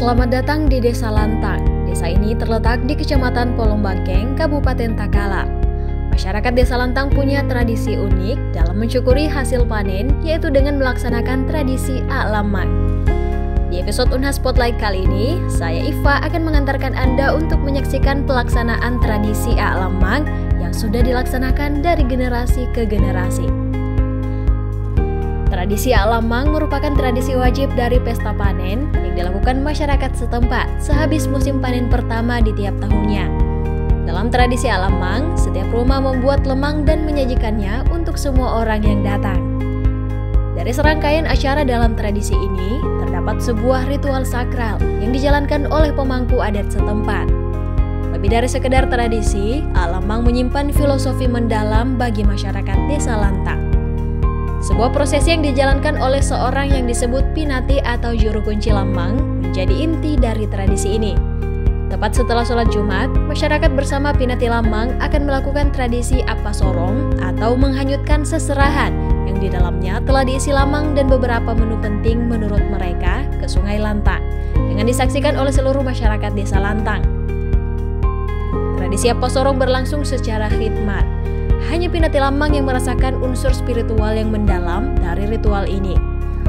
Selamat datang di Desa Lantang. Desa ini terletak di Kecamatan Polombangkeng, Kabupaten Takala. Masyarakat Desa Lantang punya tradisi unik dalam mensyukuri hasil panen, yaitu dengan melaksanakan tradisi A'lamang. Di episode Unhas Spotlight kali ini, saya Iva akan mengantarkan Anda untuk menyaksikan pelaksanaan tradisi A'lamang yang sudah dilaksanakan dari generasi ke generasi. Tradisi A'lamang merupakan tradisi wajib dari pesta panen yang dilakukan masyarakat setempat sehabis musim panen pertama di tiap tahunnya. Dalam tradisi A'lamang, setiap rumah membuat lemang dan menyajikannya untuk semua orang yang datang. Dari serangkaian acara dalam tradisi ini, terdapat sebuah ritual sakral yang dijalankan oleh pemangku adat setempat. Lebih dari sekedar tradisi, A'lamang menyimpan filosofi mendalam bagi masyarakat Desa Lantang. Sebuah prosesi yang dijalankan oleh seorang yang disebut Pinati atau juru kunci Lamang menjadi inti dari tradisi ini. Tepat setelah sholat Jumat, masyarakat bersama Pinati Lamang akan melakukan tradisi Apa Sorong atau menghanyutkan seserahan yang di dalamnya telah diisi lamang dan beberapa menu penting menurut mereka ke Sungai Lantang dengan disaksikan oleh seluruh masyarakat Desa Lantang. Tradisi Apa Sorong berlangsung secara khidmat. Hanya Pinati Lamang yang merasakan unsur spiritual yang mendalam dari ritual ini.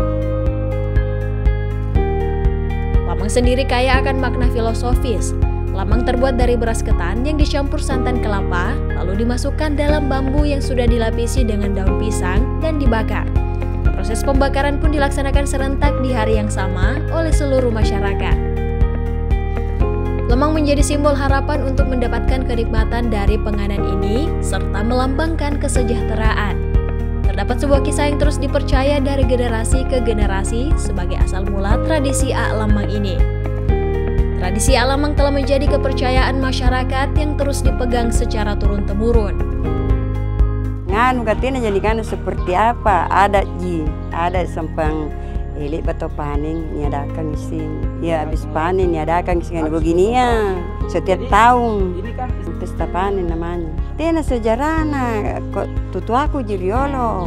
Lamang sendiri kaya akan makna filosofis. Lamang terbuat dari beras ketan yang dicampur santan kelapa, lalu dimasukkan dalam bambu yang sudah dilapisi dengan daun pisang dan dibakar. Proses pembakaran pun dilaksanakan serentak di hari yang sama oleh seluruh masyarakat. Lemang menjadi simbol harapan untuk mendapatkan kenikmatan dari penganan ini, serta melambangkan kesejahteraan. Terdapat sebuah kisah yang terus dipercaya dari generasi ke generasi sebagai asal mula tradisi A'lamang ini. Tradisi A'lamang telah menjadi kepercayaan masyarakat yang terus dipegang secara turun-temurun. Nganu katanya jadikan seperti apa? Ada sempang elik bato panen niadakan sing ya habis panen niadakan sing begini ya setiap tahun pesta panen namanya tena sejarahna kok tutu aku jiriolo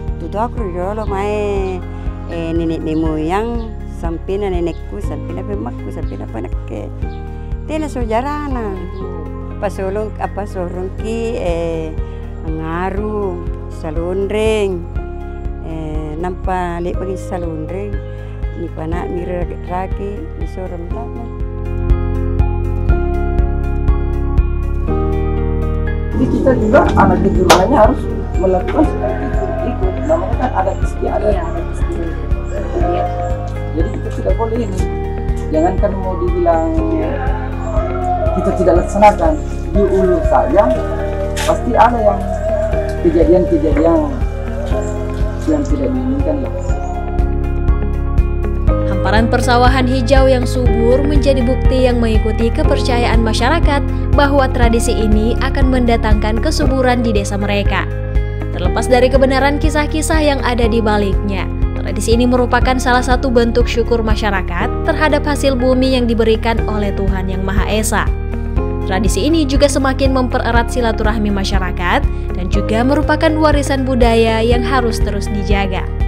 mae nenek moyang sampina nenekku sampina pemakku sampina panake tena sejarahna pasolong apa sorong ki ngaru salondreng nampak lek bagi salondreng ni panak mira raki ni sorong lama. Jadi kita juga anak keturunannya harus melakukan seperti itu, ikut. Namanya kan adat istiadat. Iya. Jadi kita tidak boleh ini. Jangankan mau dibilang kita tidak laksanakan, di ulu saja pasti ada yang kejadian-kejadian yang tidak diinginkan lah. Hamparan persawahan hijau yang subur menjadi bukti yang mengikuti kepercayaan masyarakat bahwa tradisi ini akan mendatangkan kesuburan di desa mereka. Terlepas dari kebenaran kisah-kisah yang ada di baliknya, tradisi ini merupakan salah satu bentuk syukur masyarakat terhadap hasil bumi yang diberikan oleh Tuhan Yang Maha Esa. Tradisi ini juga semakin mempererat silaturahmi masyarakat dan juga merupakan warisan budaya yang harus terus dijaga.